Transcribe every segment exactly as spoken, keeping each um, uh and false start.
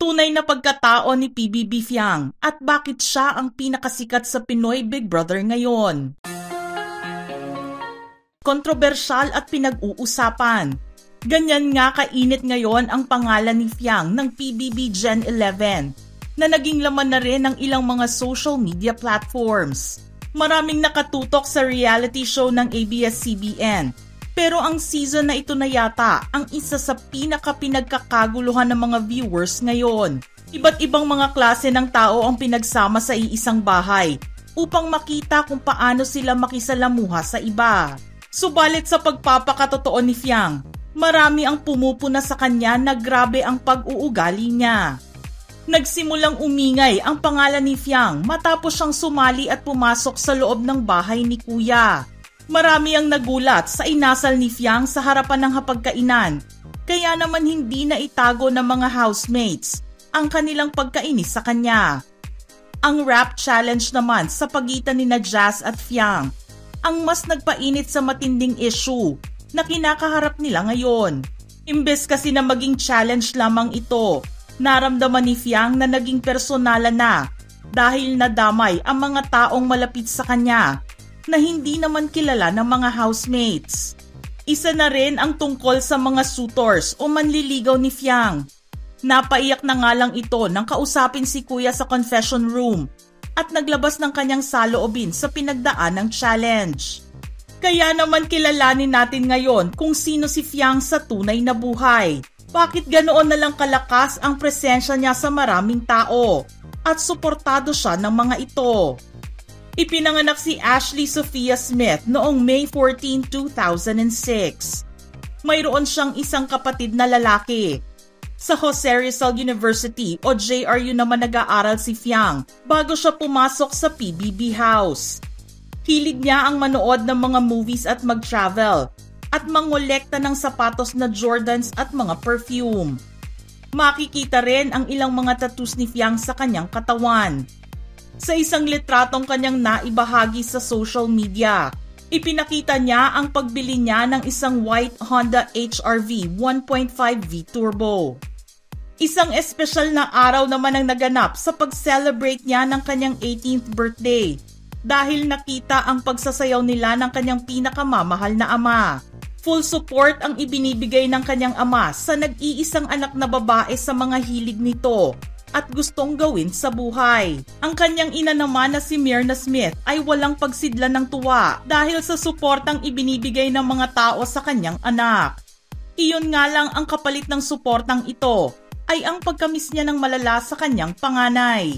Tunay na pagkatao ni P B B Fiang at bakit siya ang pinakasikat sa Pinoy Big Brother ngayon. Kontrobersyal at pinag-uusapan. Ganyan nga kainit ngayon ang pangalan ni Fiang ng P B B Gen eleven na naging laman na rin ng ilang mga social media platforms. Maraming nakatutok sa reality show ng A B S C B N. Pero ang season na ito na yata ang isa sa pinaka-pinagkakaguluhan ng mga viewers ngayon. Iba't ibang mga klase ng tao ang pinagsama sa iisang bahay upang makita kung paano sila makisalamuha sa iba. Subalit sa pagpapakatotoo ni Fiang, marami ang pumupuna sa kanya na grabe ang pag-uugali niya. Nagsimulang umingay ang pangalan ni Fiang matapos siyang sumali at pumasok sa loob ng bahay ni Kuya. Marami ang nagulat sa inasal ni Fiang sa harapan ng hapagkainan, kaya naman hindi na itago ng mga housemates ang kanilang pagkainis sa kanya. Ang rap challenge naman sa pagitan ni Jazz at Fiang ang mas nagpainit sa matinding issue na kinakaharap nila ngayon. Imbes kasi na maging challenge lamang ito, naramdaman ni Fiang na naging personalan na dahil nadamay ang mga taong malapit sa kanya na hindi naman kilala ng mga housemates. Isa na rin ang tungkol sa mga suitors o manliligaw ni Fiang. Napaiyak na nga lang ito nang kausapin si Kuya sa confession room at naglabas ng kanyang saloobin sa pinagdaan ng challenge. Kaya naman kilalanin natin ngayon kung sino si Fiang sa tunay na buhay. Bakit ganoon na lang kalakas ang presensya niya sa maraming tao at suportado siya ng mga ito. Ipinanganak si Ashley Sophia Smith noong May fourteenth, two thousand six. Mayroon siyang isang kapatid na lalaki. Sa Jose Rizal University o J R U naman nag-aaral si Fiang bago siya pumasok sa P B B House. Hilig niya ang manood ng mga movies at mag-travel at mangolekta ng sapatos na Jordans at mga perfume. Makikita rin ang ilang mga tattoos ni Fiang sa kanyang katawan. Sa isang litratong kanyang naibahagi sa social media, ipinakita niya ang pagbili niya ng isang white Honda H R V one point five V Turbo. Isang espesyal na araw naman ang naganap sa pag-celebrate niya ng kanyang eighteenth birthday dahil nakita ang pagsasayaw nila ng kanyang pinakamamahal na ama. Full support ang ibinibigay ng kanyang ama sa nag-iisang anak na babae sa mga hilig nito at gustong gawin sa buhay. Ang kanyang ina naman na si Myrna Smith ay walang pagsidlan ng tuwa dahil sa suportang ibinibigay ng mga tao sa kanyang anak. Iyon nga lang ang kapalit ng suportang ito ay ang pagkamis niya ng malala sa kanyang panganay.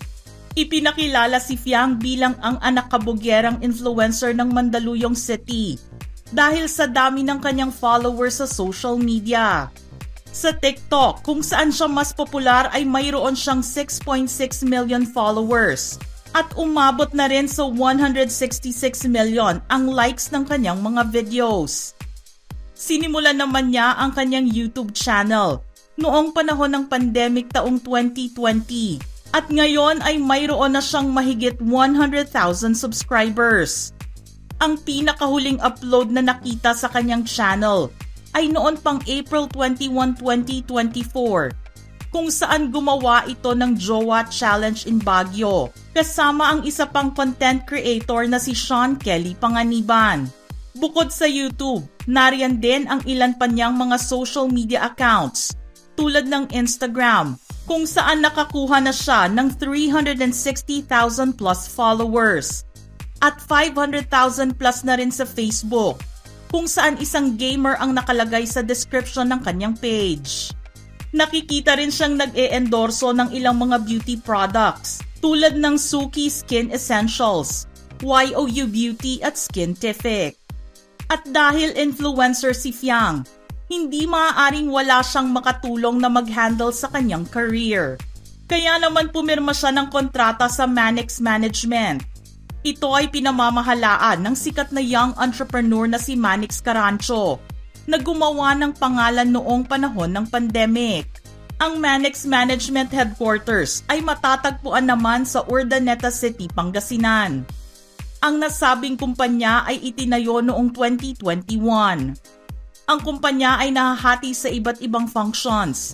Ipinakilala si Fiang bilang ang anak kabugyerang influencer ng Mandaluyong City dahil sa dami ng kanyang followers sa social media. Sa TikTok, kung saan siya mas popular ay mayroon siyang six point six million followers at umabot na rin sa one hundred sixty-six million ang likes ng kanyang mga videos. Sinimulan naman niya ang kanyang YouTube channel noong panahon ng pandemic taong twenty twenty at ngayon ay mayroon na siyang mahigit one hundred thousand subscribers. Ang pinakahuling upload na nakita sa kanyang channel ay noon pang April twenty-first, twenty twenty-four, kung saan gumawa ito ng Jowa Challenge in Baguio, kasama ang isa pang content creator na si Sean Kelly Panganiban. Bukod sa YouTube, nariyan din ang ilan pa niyang mga social media accounts, tulad ng Instagram, kung saan nakakuha na siya ng three hundred sixty thousand plus followers, at five hundred thousand plus na rin sa Facebook, kung saan isang gamer ang nakalagay sa description ng kanyang page. Nakikita rin siyang nag-e-endorso ng ilang mga beauty products tulad ng Suki Skin Essentials, Y O U Beauty at Skintific. At dahil influencer si Fiang, hindi maaaring wala siyang makatulong na mag-handle sa kanyang career. Kaya naman pumirma siya ng kontrata sa Manix Management. Ito ay pinamamahalaan ng sikat na young entrepreneur na si Manix Carancho na gumawa ng pangalan noong panahon ng pandemic. Ang Manix Management Headquarters ay matatagpuan naman sa Urdaneta City, Pangasinan. Ang nasabing kumpanya ay itinayo noong twenty twenty-one. Ang kumpanya ay nahahati sa iba't ibang functions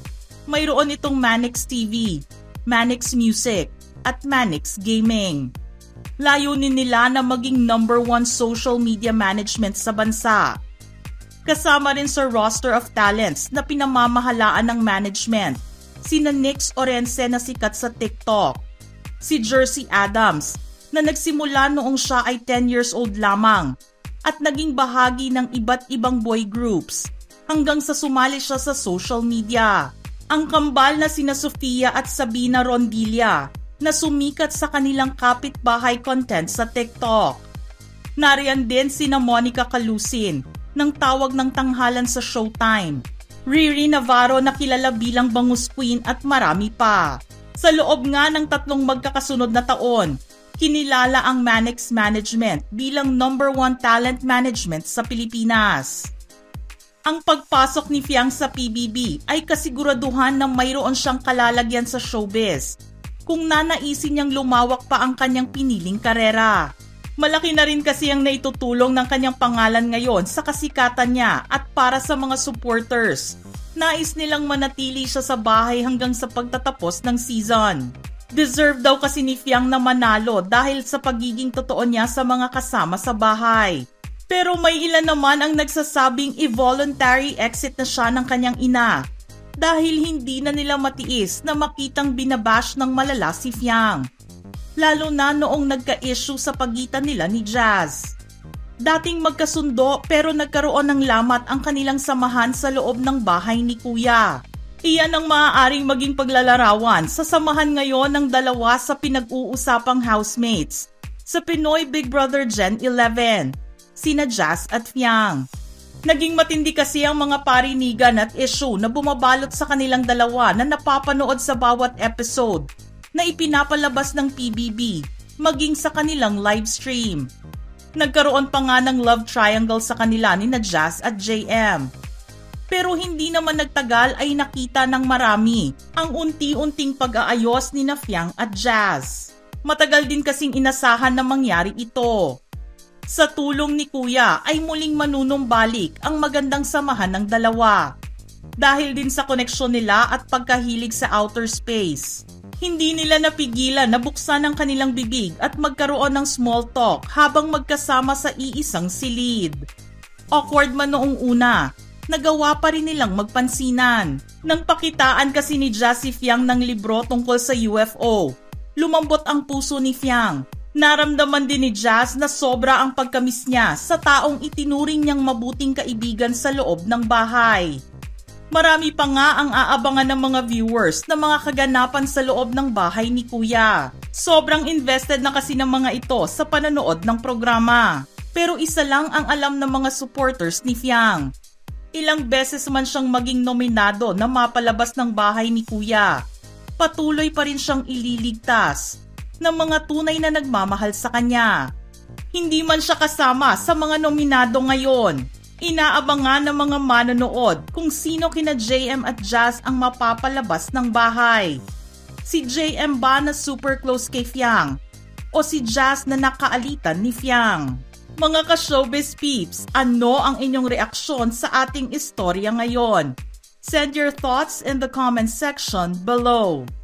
mayroon itong Manix T V, Manix Music, at Manix Gaming. Layunin nila na maging number one social media management sa bansa. Kasama rin sa roster of talents na pinamamahalaan ng management, sina Nix Orense na sikat sa TikTok, si Jersey Adams na nagsimula noong siya ay ten years old lamang at naging bahagi ng iba't ibang boy groups hanggang sa sumali siya sa social media. Ang kambal na sina Sofia at Sabina Rondilla na sumikat sa kanilang kapitbahay content sa TikTok. Nariyan din sina Monica Calusin ng Tawag ng Tanghalan sa Showtime, Riri Navarro na kilala bilang Bangus Queen at marami pa. Sa loob nga ng tatlong magkakasunod na taon, kinilala ang Manix Management bilang number one talent management sa Pilipinas. Ang pagpasok ni Fiang sa P B B ay kasiguraduhan na mayroon siyang kalalagyan sa showbiz kung nanaisin niyang lumawak pa ang kanyang piniling karera. Malaki na rin kasi ang naitutulong ng kanyang pangalan ngayon sa kasikatan niya at para sa mga supporters. Nais nilang manatili siya sa bahay hanggang sa pagtatapos ng season. Deserve daw kasi ni Fiang na manalo dahil sa pagiging totoo niya sa mga kasama sa bahay. Pero may ilan naman ang nagsasabing i-voluntary exit na siya ng kanyang ina dahil hindi na nila matiis na makitang binabash ng malala si Fiang. Lalo na noong nagka-issue sa pagitan nila ni Jazz. Dating magkasundo pero nagkaroon ng lamat ang kanilang samahan sa loob ng bahay ni Kuya. Iyan ang maaaring maging paglalarawan sa samahan ngayon ng dalawa sa pinag-uusapang housemates sa Pinoy Big Brother Gen eleven, sina Jazz at Fiang. Naging matindi kasi ang mga parinigan at issue na bumabalot sa kanilang dalawa na napapanood sa bawat episode na ipinapalabas ng P B B maging sa kanilang live stream. Nagkaroon pa nga ng love triangle sa kanila ni na Jazz at J M. Pero hindi naman nagtagal ay nakita ng marami ang unti-unting pag-aayos ni na Fiang at Jazz. Matagal din kasing inasahan na mangyari ito. Sa tulong ni Kuya ay muling manunumbalik ang magandang samahan ng dalawa. Dahil din sa koneksyon nila at pagkahilig sa outer space. Hindi nila napigilan na buksan ang kanilang bibig at magkaroon ng small talk habang magkasama sa iisang silid. Awkward man noong una, nagawa pa rin nilang magpansinan. Nang pakitaan kasi ni Jazz si Fiang ng libro tungkol sa U F O, lumambot ang puso ni Fiang. Naramdaman din ni Jazz na sobra ang pagkamis niya sa taong itinuring niyang mabuting kaibigan sa loob ng bahay. Marami pa nga ang aabangan ng mga viewers na mga kaganapan sa loob ng bahay ni Kuya. Sobrang invested na kasi ng mga ito sa pananood ng programa. Pero isa lang ang alam ng mga supporters ni Fiang. Ilang beses man siyang maging nominado na mapalabas ng bahay ni Kuya, patuloy pa rin siyang ililigtas ng mga tunay na nagmamahal sa kanya. Hindi man siya kasama sa mga nominado ngayon. Inaabangan ng mga manonood kung sino kina J M at Jazz ang mapapalabas ng bahay. Si J M ba na super close kay Fiang o si Jazz na nakaalitan ni Fiang? Mga ka-showbiz peeps, ano ang inyong reaksyon sa ating istorya ngayon? Send your thoughts in the comment section below.